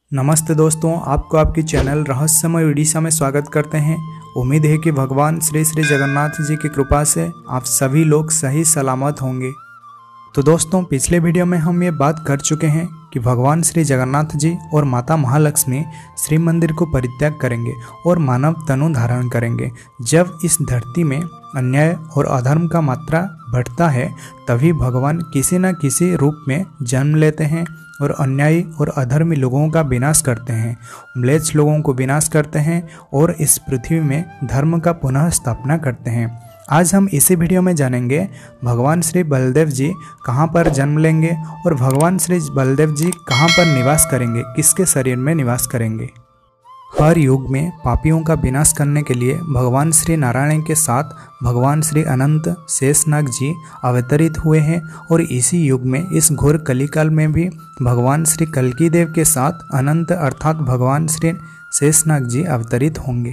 नमस्ते दोस्तों, आपको आपकी चैनल रहस्यमय उड़ीसा में स्वागत करते हैं। उम्मीद है कि भगवान श्री श्री जगन्नाथ जी की कृपा से आप सभी लोग सही सलामत होंगे। तो दोस्तों, पिछले वीडियो में हम ये बात कर चुके हैं कि भगवान श्री जगन्नाथ जी और माता महालक्ष्मी श्री मंदिर को परित्याग करेंगे और मानव तनु धारण करेंगे। जब इस धरती में अन्याय और अधर्म का मात्रा बढ़ता है, तभी भगवान किसी न किसी रूप में जन्म लेते हैं और अन्यायी और अधर्मी लोगों का विनाश करते हैं, म्लेच्छ लोगों को विनाश करते हैं और इस पृथ्वी में धर्म का पुनः स्थापना करते हैं। आज हम इसी वीडियो में जानेंगे भगवान श्री बलदेव जी कहाँ पर जन्म लेंगे और भगवान श्री बलदेव जी कहाँ पर निवास करेंगे, किसके शरीर में निवास करेंगे। हर युग में पापियों का विनाश करने के लिए भगवान श्री नारायण के साथ भगवान श्री अनंत शेषनाग जी अवतरित हुए हैं और इसी युग में इस घोर कलिकाल में भी भगवान श्री कल्की देव के साथ अनंत अर्थात भगवान श्री शेषनाग जी अवतरित होंगे।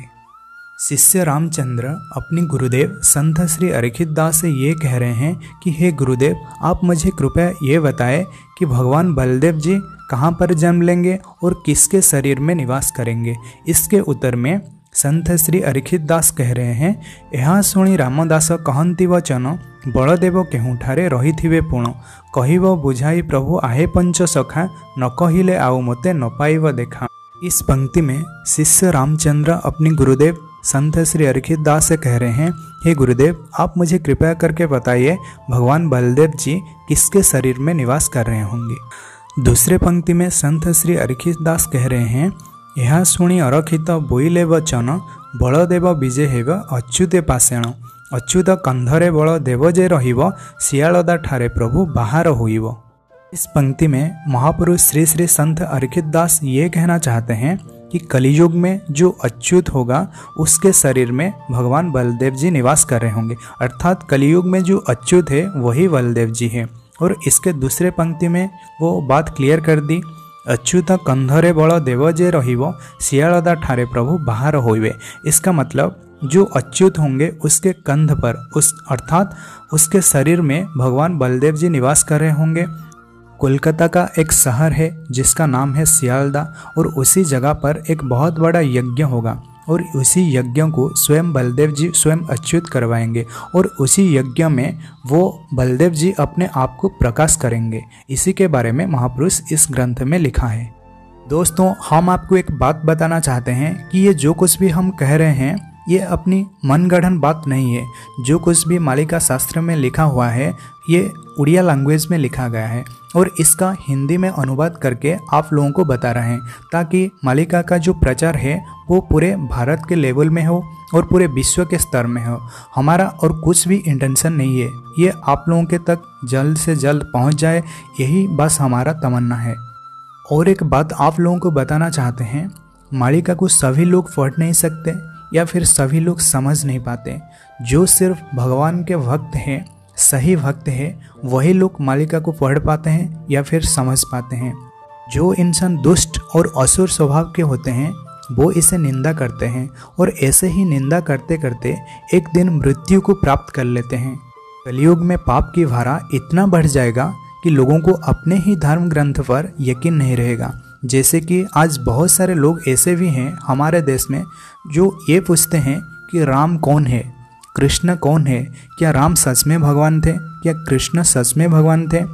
शिष्य रामचंद्र अपने गुरुदेव संत श्री अरिखित दास से ये कह रहे हैं कि हे गुरुदेव, आप मुझे कृपया ये बताएं कि भगवान बलदेव जी कहाँ पर जन्म लेंगे और किसके शरीर में निवास करेंगे। इसके उत्तर में संत श्री अरिखित दास कह रहे हैं, यहाँ शुणी रामदास कहंती वचन बलदेव केहुठारे रही पुण कहिब बुझाई प्रभु आहे पंच सखा न कहिले आउ मते न पाइब देखा। इस पंक्ति में शिष्य रामचंद्र अपने गुरुदेव संत श्री अरिखित दास से कह रहे हैं, हे गुरुदेव, आप मुझे कृपया करके बताइए भगवान बलदेव जी किसके शरीर में निवास कर रहे होंगे। दूसरे पंक्ति में संत श्री अरिखित दास कह रहे हैं, यह शुणी अरखित बोइले वचन बलदेव विजय हेब अच्युते पाषाण अच्युत कंधरे बलदेव जे रहिब सियालदा ठारे प्रभु बाहर होइब। इस पंक्ति में महापुरुष श्री श्री संत अरिखित दास ये कहना चाहते हैं कि कलियुग में जो अच्युत होगा उसके शरीर में भगवान बलदेव जी निवास कर रहे होंगे, अर्थात कलियुग में जो अच्युत है वही बलदेव जी है। और इसके दूसरे पंक्ति में वो बात क्लियर कर दी, अच्युत कंधरे बल देव जे रहिब सियालदा ठारे प्रभु बाहर होइबे। इसका मतलब जो अच्युत होंगे उसके कंध पर अर्थात उसके शरीर में भगवान बलदेव जी निवास कर रहे होंगे। कोलकाता का एक शहर है जिसका नाम है सियालदा और उसी जगह पर एक बहुत बड़ा यज्ञ होगा और उसी यज्ञ को स्वयं बलदेव जी स्वयं अच्युत करवाएंगे और उसी यज्ञ में वो बलदेव जी अपने आप को प्रकाश करेंगे। इसी के बारे में महापुरुष इस ग्रंथ में लिखा है। दोस्तों, हम आपको एक बात बताना चाहते हैं कि ये जो कुछ भी हम कह रहे हैं ये अपनी मनगढ़ंत बात नहीं है। जो कुछ भी मालिका शास्त्र में लिखा हुआ है ये उड़िया लैंग्वेज में लिखा गया है और इसका हिंदी में अनुवाद करके आप लोगों को बता रहे हैं ताकि मालिका का जो प्रचार है वो पूरे भारत के लेवल में हो और पूरे विश्व के स्तर में हो। हमारा और कुछ भी इंटेंशन नहीं है, ये आप लोगों के तक जल्द से जल्द पहुंच जाए, यही बस हमारा तमन्ना है। और एक बात आप लोगों को बताना चाहते हैं, मालिका को सभी लोग पढ़ नहीं सकते या फिर सभी लोग समझ नहीं पाते। जो सिर्फ भगवान के भक्त हैं, सही भक्त है, वही लोग मालिका को पढ़ पाते हैं या फिर समझ पाते हैं। जो इंसान दुष्ट और असुर स्वभाव के होते हैं वो इसे निंदा करते हैं और ऐसे ही निंदा करते करते एक दिन मृत्यु को प्राप्त कर लेते हैं। कलयुग में पाप की भारा इतना बढ़ जाएगा कि लोगों को अपने ही धर्म ग्रंथ पर यकीन नहीं रहेगा। जैसे कि आज बहुत सारे लोग ऐसे भी हैं हमारे देश में जो ये पूछते हैं कि राम कौन है, कृष्ण कौन है, क्या राम सच में भगवान थे, क्या कृष्ण सच में भगवान थे।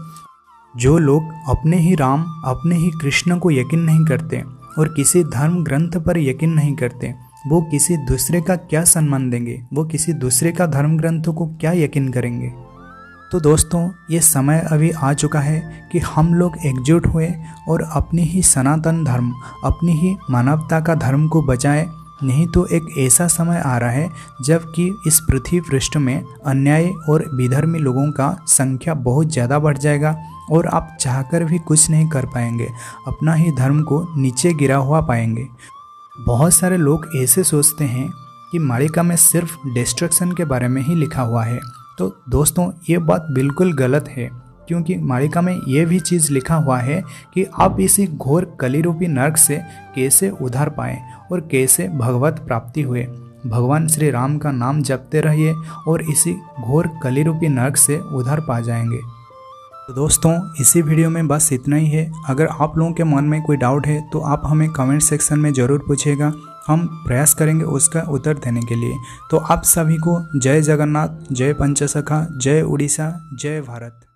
जो लोग अपने ही राम अपने ही कृष्ण को यकीन नहीं करते और किसी धर्म ग्रंथ पर यकीन नहीं करते, वो किसी दूसरे का क्या सम्मान देंगे, वो किसी दूसरे का धर्म ग्रंथों को क्या यकीन करेंगे। तो दोस्तों, ये समय अभी आ चुका है कि हम लोग एकजुट हुए और अपनी ही सनातन धर्म, अपनी ही मानवता का धर्म को बचाएं। नहीं तो एक ऐसा समय आ रहा है जबकि इस पृथ्वी पृष्ठ में अन्याय और विधर्मी लोगों का संख्या बहुत ज़्यादा बढ़ जाएगा और आप चाहकर भी कुछ नहीं कर पाएंगे, अपना ही धर्म को नीचे गिरा हुआ पाएंगे। बहुत सारे लोग ऐसे सोचते हैं कि मालिका में सिर्फ डिस्ट्रक्शन के बारे में ही लिखा हुआ है। तो दोस्तों, ये बात बिल्कुल गलत है, क्योंकि मालिका में ये भी चीज़ लिखा हुआ है कि आप इसी घोर कलिरूपी नरक से कैसे उधार पाएं और कैसे भगवत प्राप्ति हुए। भगवान श्री राम का नाम जपते रहिए और इसी घोर कलिरूपी नरक से उधार पा जाएंगे। तो दोस्तों इसी वीडियो में बस इतना ही है। अगर आप लोगों के मन में कोई डाउट है तो आप हमें कमेंट सेक्शन में ज़रूर पूछिएगा, हम प्रयास करेंगे उसका उत्तर देने के लिए। तो आप सभी को जय जगन्नाथ, जय पंचसखा, जय उड़ीसा, जय भारत।